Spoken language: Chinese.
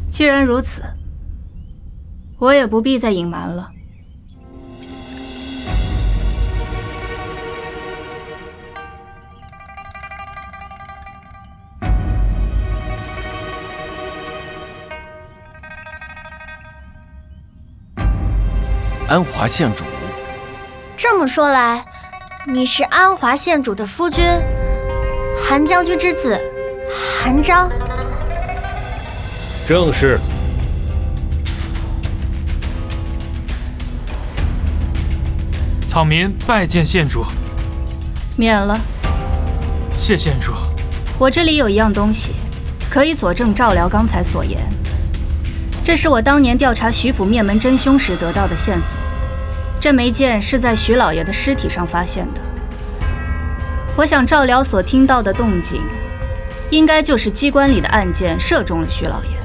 既然如此，我也不必再隐瞒了。 安华县主。 这么说来，你是安华县主的夫君，韩将军之子，韩章。 正是。 草民拜见县主。 免了。 谢县主。 我这里有一样东西，可以佐证赵辽刚才所言。这是我当年调查徐府灭门真凶时得到的线索。这枚剑是在徐老爷的尸体上发现的。我想赵辽所听到的动静，应该就是机关里的暗箭射中了徐老爷。